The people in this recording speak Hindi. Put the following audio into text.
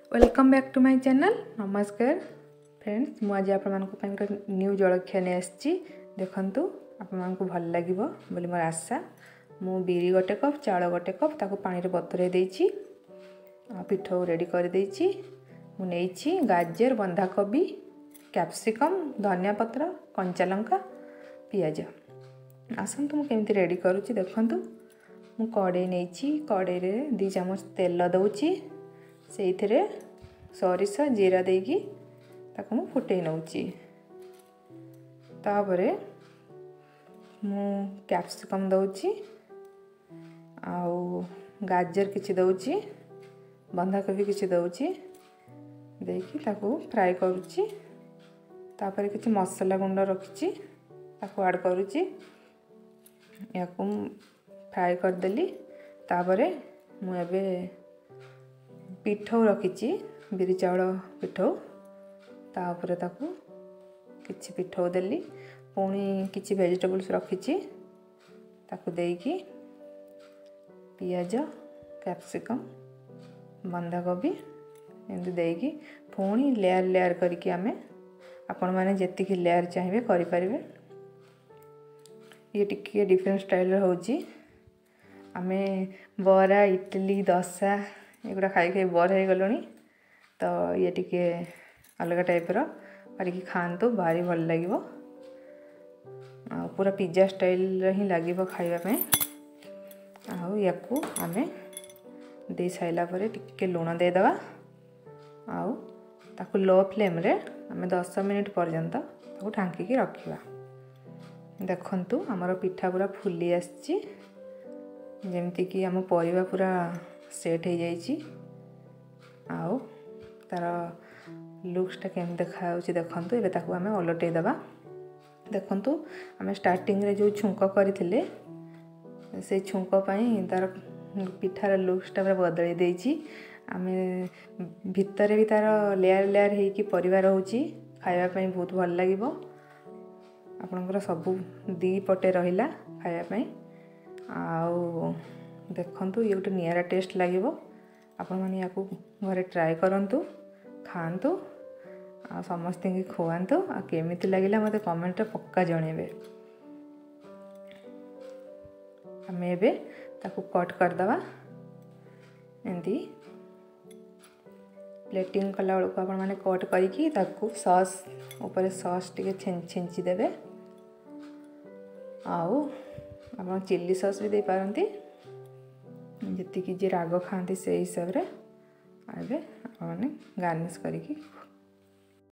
Welcome back to my channel. नमस्कार फ्रेंड्स, मुझे आप न्यू जलखिया नहीं आसी देखु आपको भल लगे बोली मोर आशा। मु बिरी गोटे कप चाउल गोटे कप ताको पानी रे बतुरे देछि पिठो रेडी कर देछि। मु नेछि गाजर बंधाकोबी कैप्सिकम धनिया पत्र कंचा लंका पियाज। आसतु मु केमती रेडी करूछि देखंतु। मु कड़े नेछि कड़े रे 2 चम्मच तेल दउछि से सरिष जीरा देकी ताको मु फुटे नउछि। तापरे मु कैप्सिकम दउछि आउ गाजर किछि दउछि बंधाकोबी किछि दउछि देकी ताको फ्राई करूछि। तापरे किछि मसाला गुंड रखिछि ताको ऐड करूछि। याको फ्राई कर देली। तापरे मु एबे पिठौ रखिछि बिरी चाउल पिठौ तापर ताकू किछि पिठौ देली। पुणी किछि वेजिटेबल्स रखिछि ताकू देकी पियाज कैप्सिकम बंधाकोबी एमती देकी पुणी लेयर लेयर करके आमे आपण माने जेतिकी लेयर चाहिए करि परिबे। ये टिके डिफरेंट स्टाइल रे होची। आमे बरा इडली डोसा एगुड़ा खाई खाई बोर हो गलुनी तो ये टिके अलग टाइप रो करके खांतु भारी भल लागिवो। पूरा पिज्जा स्टाइल ही लागिवो खाइबा पे। आउ याकू आमे दे साइला परे टिके लूण दे दवा आउ ताकू लो फ्लेम रे आमे 10 मिनिट पर्यंत ताकू ढांकी की रखिबा। देखंतु हमर पिठा पूरा फुली आछि जेमती कि हम परिवा पूरा सेट हो जाइए। आउ तार लुक्सटा केम देखा देखु। ये आम ओलटे दबा। देखु आम स्टार्टिंग रे जो छुंक करथिले से छुंक पई तार पिठार लुक्सटा पूरा बदल देछि। आम भितर भी तार लेयर लेयर होइकी परिवार होछि खाइबा पई बहुत भल लागिवो। आपनकर सब दी पटे रहिला खाइबा पई। आउ देखंतु ये गोटे नियारा टेस्ट लागिवो। आपण माने याकू घरे ट्राई करंतु खांतु आ समस्त की खुआंतु आ केमिति लागिला मते कमेंट रे पक्का जणेबे। हमें एबे ताकू कट कर दवा एंती प्लेटिंग कला बेलू आपण माने कट करिकी ताकू सॉस ऊपर सॉस टिके छिंची देबे। आउ आपण चिल्ली सॉस भी दे पारंती जति कि जे राग खाती से हिसाब रे आबे आपने गार्निश करिकी